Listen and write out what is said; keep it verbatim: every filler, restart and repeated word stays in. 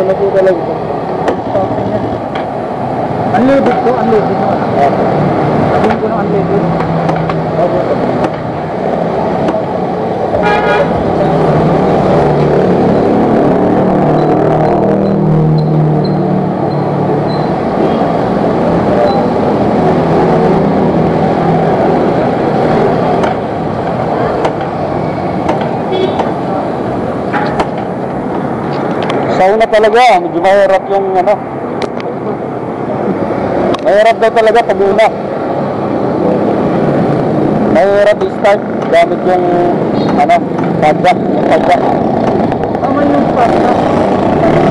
na po talaga. Unleaded ko, unleaded mo. Sabihin ko ng unleaded. Sa una talaga, medyo mahirap yung ano. Mahirap daw talaga pag una. Mahirap i-start gamit yung ano, padyak, yung padyak. Tama yung padyak.